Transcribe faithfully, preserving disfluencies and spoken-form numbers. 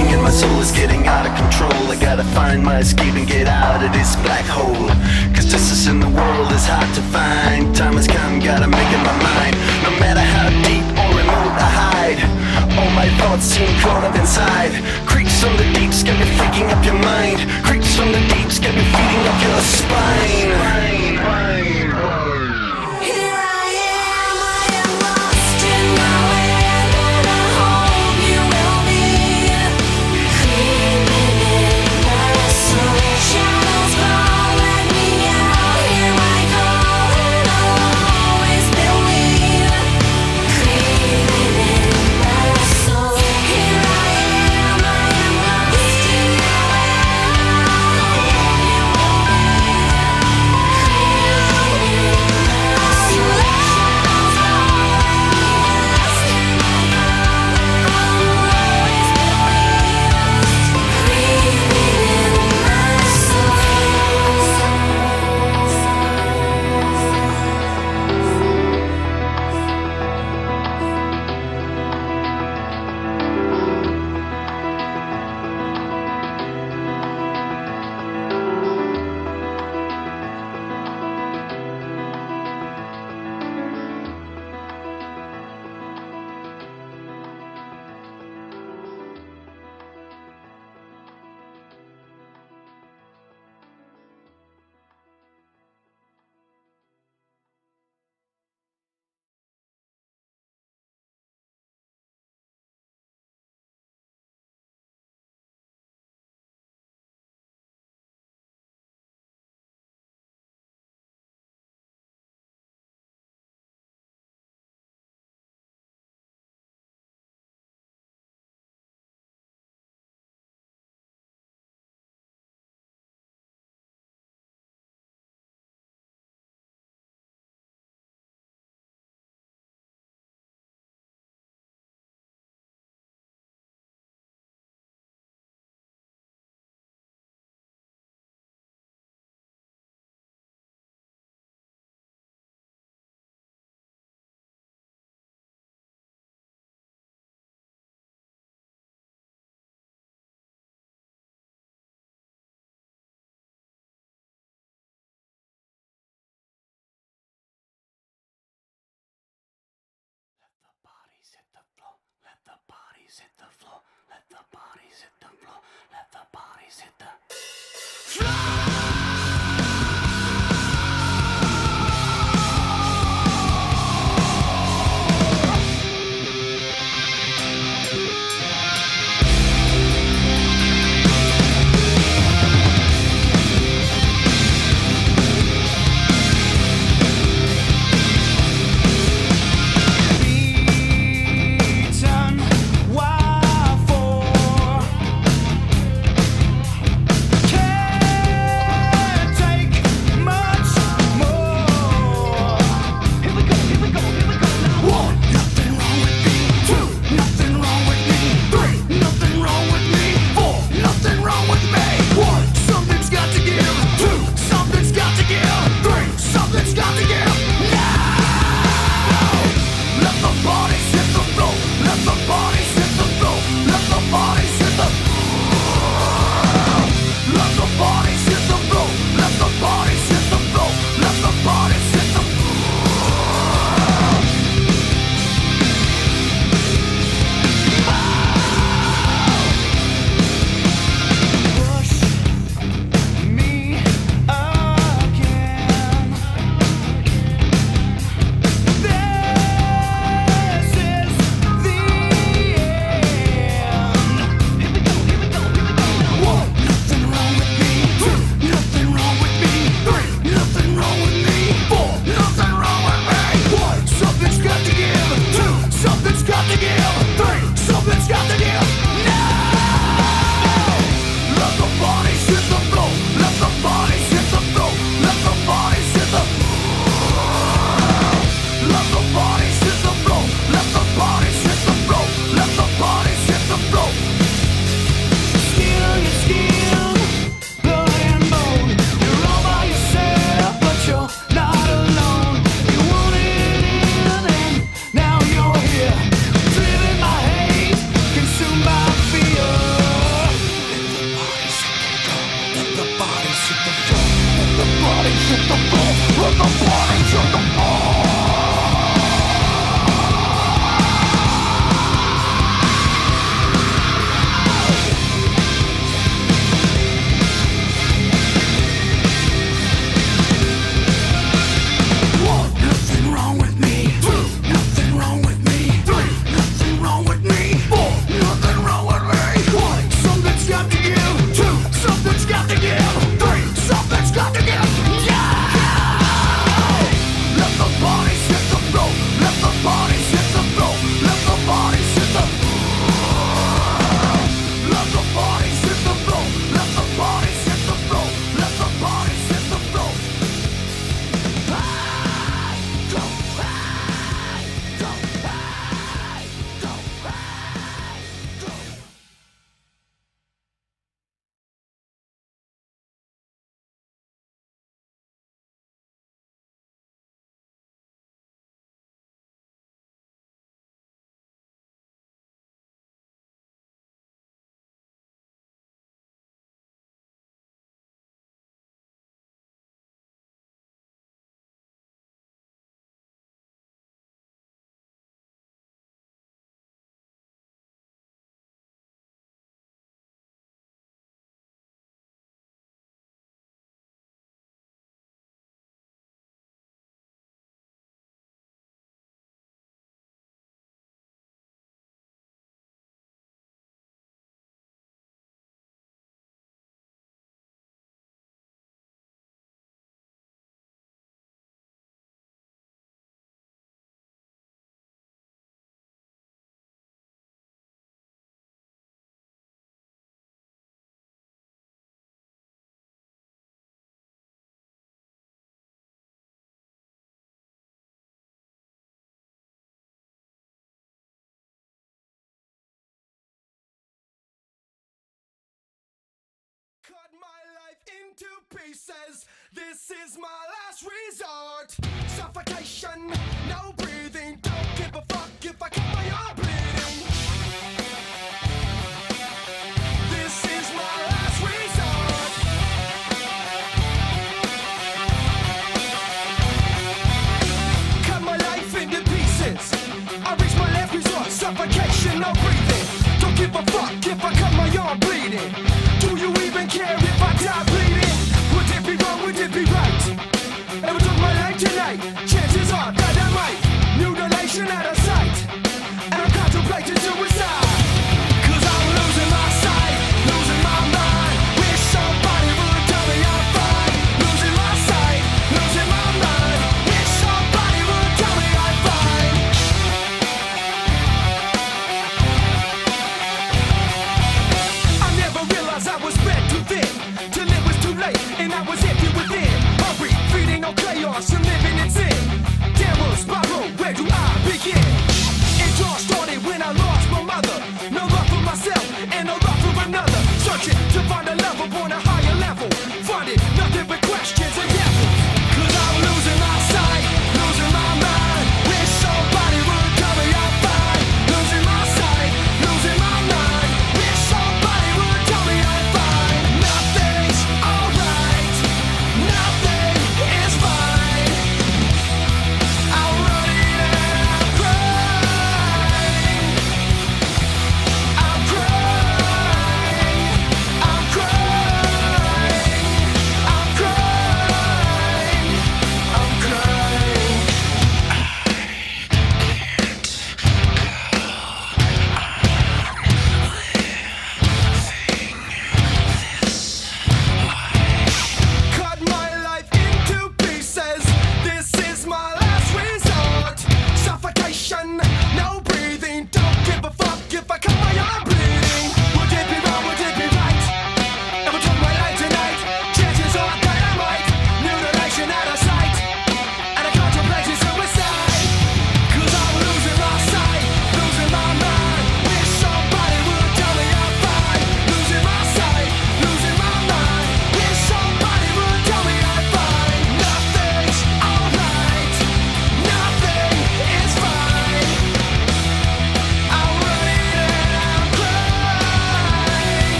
burning and my soul is getting out of control. I gotta find my escape and get out of this black hole, cause justice in the world is hard to find. Time has come, gotta make up my mind. No matter how deep or remote I hide, all my thoughts seem caught up inside. Creeps from the deeps got me freaking up your mind. Creeps from the deeps got me feeding up your spine. Hit the floor, let the bodies hit the floor, let the bodies hit the floor, let the bodies hit the floor. into pieces. This is my last resort. Suffocation, no breathing. Don't give a fuck if I cut my arm bleeding. This is my last resort. Cut my life into pieces. I reach my last resort. Suffocation, no breathing. Don't give a fuck if I cut my arm bleeding. Do you even care if I die bleeding? Would it be wrong, would it be right? Ever took my life tonight? Chances are that I might. Mutilation out of sight.